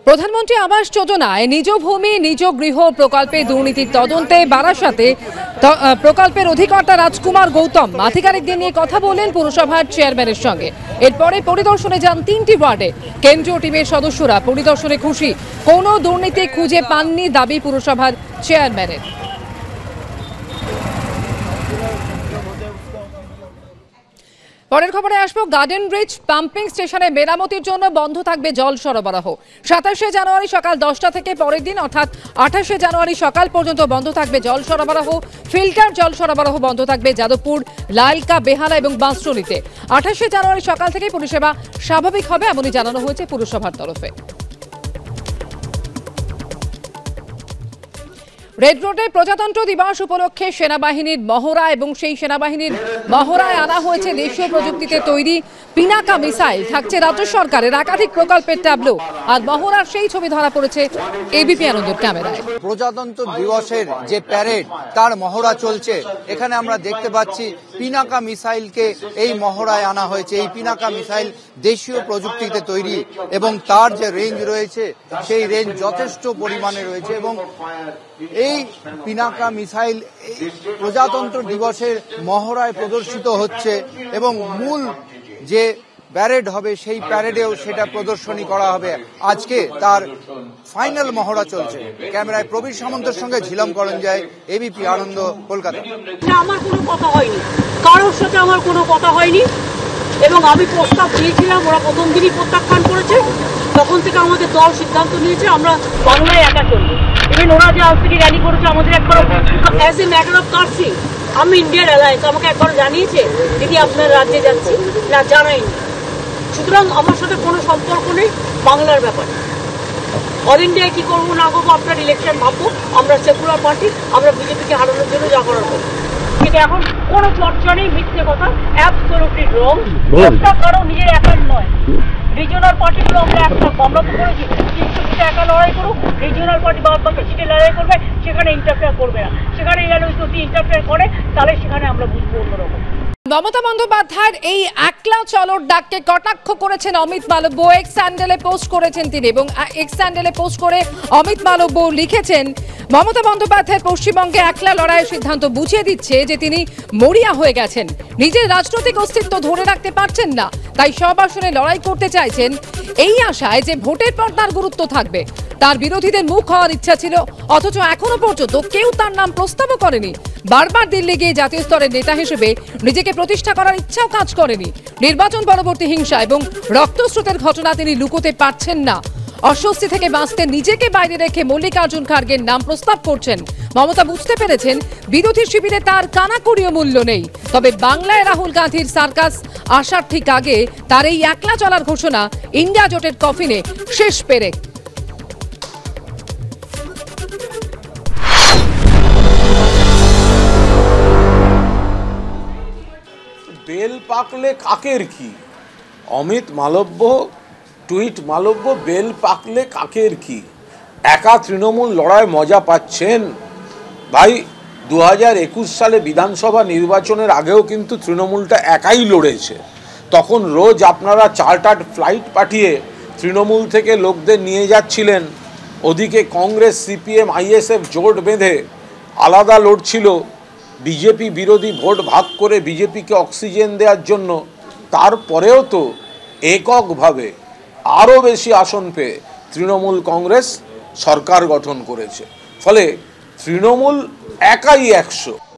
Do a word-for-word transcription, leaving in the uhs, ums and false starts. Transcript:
প্রধানমন্ত্রী আবাস যোজনায় নিজ ভূমি নিজ গৃহ প্রকল্পে দুর্নীতির তদন্তে বারাসাতে প্রকল্পের অধিকর্তা রাজকুমার গৌতম আধিকারিকদের নিয়ে কথা বলেন পুরসভার চেয়ারম্যানের সঙ্গে। এরপরে পরিদর্শনে যান তিনটি ওয়ার্ডে। কেন্দ্রীয় টিমের সদস্যরা পরিদর্শনে খুশি, কোনো দুর্নীতি খুঁজে পাননি দাবি পুরসভার চেয়ারম্যানের। পরের খবরে আসবো, গার্ডেন ব্রিজ পাম্পিং স্টেশনে মেরামতির জন্য বন্ধ থাকবে জল সরবরাহ। সাতাশে জানুয়ারি সকাল দশটা থেকে পরের দিন অর্থাৎ আঠাশে জানুয়ারি সকাল পর্যন্ত বন্ধ থাকবে জল সরবরাহ। ফিল্টার জল সরবরাহ বন্ধ থাকবে যাদবপুর, লালকা, বেহালা এবং বাঁশরুলিতে। আঠাশে জানুয়ারি সকাল থেকে পরিষেবা স্বাভাবিক হবে এমনই জানানো হয়েছে পুরসভার তরফে। রেড রোডে প্রজাতন্ত্র দিবস উপলক্ষে সেনাবাহিনীর মহড়া এবং সেই সেনাবাহিনীর মহড়ায় আনা হয়েছে দেশীয় প্রযুক্তিতে তৈরি পিনাকা মিসাইল। থাকছে রাজ্য সরকারের একাধিক প্রকল্পের ট্যাবলো। আর মহড়ার সেই ছবি ধরা পড়েছে এবিপি আনন্দের ক্যামেরায়। প্রজাতন্ত্র দিবসের যে প্যারেড তার মহড়া চলছে। এখানে আমরা দেখতে পাচ্ছি পিনাকা মিসাইলকে এই মহড়ায় আনা হয়েছে। এই পিনাকা মিসাইল দেশীয় প্রযুক্তিতে তৈরি এবং তার যে রেঞ্জ রয়েছে সেই রেঞ্জ যথেষ্ট পরিমাণে রয়েছে এবং এই পিনাকা মিসাইল প্রজাতন্ত্র দিবসের মহড়ায় প্রদর্শিত হচ্ছে এবং মূল যে প্যারেড হবে সেই প্যারেডেও সেটা প্রদর্শনী করা হবে। আজকে তার ফাইনাল মহড়া চলছে। ক্যামেরায় প্রবীর সামন্তের সঙ্গে ঝিলম করঞ্জায়, এবিপি আনন্দ, কলকাতা। আমার কোনো কথা হয়নি, কারোর সাথে আমার কোনো কথা হয়নি এবং আমি প্রস্তাব দিয়েছিলাম, ওরা প্রথম দিনই প্রত্যাখ্যান করেছে। তখন থেকে আমাদের দল সিদ্ধান্ত নিয়েছে আমরা বাংলায় একা চলবো। ইভেন ওরা যে আজ থেকে র্যালি করেছে আমাদের একবার as a matter of courtesy, আমি ইন্ডিয়ার অ্যালায়েন্স আমাকে একবার জানিয়েছে দিদি আপনার রাজ্যে যাচ্ছি, না জানাইনি। সুতরাং আমার সাথে কোনো সম্পর্ক নেই বাংলার ব্যাপারে। অল ইন্ডিয়ায় কি করবো না করবো আপনার ইলেকশন ভাববো। আমরা সেকুলার পার্টি, আমরা বিজেপিকে হারানোর জন্য যা করার করবো। কিন্তু এখন কোনো চর্চা নেই, মিথ্যে কথা, অ্যাবসলিউটলি রং। একটা কারো নিজের একার নয়, রিজিওনাল পার্টিগুলো আমরা একটা আমরা তো করেছি। তিনশো সিটে একা লড়াই করুক, রিজিওনাল পার্টি বা বাকি সিটে লড়াই করবে, সেখানে ইন্টারফেয়ার করবে না। সেখানে যদি ইন্টারফেয়ার করে তাহলে সেখানে আমরা বুঝবো অন্যরকম। মমতা বন্দ্যোপাধ্যায়ের এই একলা চলর ডাককে কটাক্ষ করেছেন অমিত মালব্য। এক্স স্যান্ডেলে পোস্ট করেছেন তিনি এবং এক্স স্যান্ডেলে পোস্ট করে অমিত মালব্য লিখেছেন, মমতা বন্দ্যোপাধ্যায় পশ্চিমবঙ্গে একলা লড়াইয়ের সিদ্ধান্ত বুঝিয়ে দিচ্ছে যে তিনি মরিয়া হয়ে গেছেন, নিজের রাজনৈতিক অস্তিত্ব ধরে রাখতে পারছেন না, তাই সব আসনে লড়াই করতে চাইছেন এই আশায় যে ভোটের পর তার গুরুত্ব থাকবে। তার বিরোধীদের মুখ হওয়ার ইচ্ছা ছিল, অথচ এখনো পর্যন্ত কেউ তার নাম প্রস্তাবও করেনি। বারবার দিল্লি গিয়ে জাতীয় স্তরের নেতা হিসেবে নিজেকে প্রতিষ্ঠা করার ইচ্ছাও কাজ করেনি। নির্বাচন পরবর্তী হিংসা এবং রক্তস্রোতের ঘটনা তিনি লুকোতে পারছেন না। অস্বস্তি থেকে বাঁচতে নিজেকে বাইরে রেখে মল্লিকার্জুন খার্গের নাম প্রস্তাব করছেন। মমতা বুঝতে পেরেছেন বিরোধী শিবিরে তার কানাকড়িও মূল্য নেই। তবে বাংলায় রাহুল গান্ধীর সার্কাস আসার ঠিক আগে তার এই একলা চলার ঘোষণা ইন্ডিয়া জোটের কফিনে শেষ পেরেক। বেল পাকলে কাকের কি? অমিত মালব্য টুইট মালব্য, বেল পাকলে কাকের কি? একা তৃণমূল লড়াই মজা পাচ্ছেন ভাই। দু হাজার একুশ সালে বিধানসভা নির্বাচনের আগেও কিন্তু তৃণমূলটা একাই লড়েছে। তখন রোজ আপনারা চার্টার্ড ফ্লাইট পাঠিয়ে তৃণমূল থেকে লোকদের নিয়ে যাচ্ছিলেন। ওদিকে কংগ্রেস, সিপিএম, আইএসএফ জোট বেঁধে আলাদা লড়ছিল বিজেপি বিরোধী ভোট ভাগ করে বিজেপিকে অক্সিজেন দেওয়ার জন্য। তারপরেও তো এককভাবে আরও বেশি আসন পেয়ে তৃণমূল কংগ্রেস সরকার গঠন করেছে। ফলে তৃণমূল একাই একশো।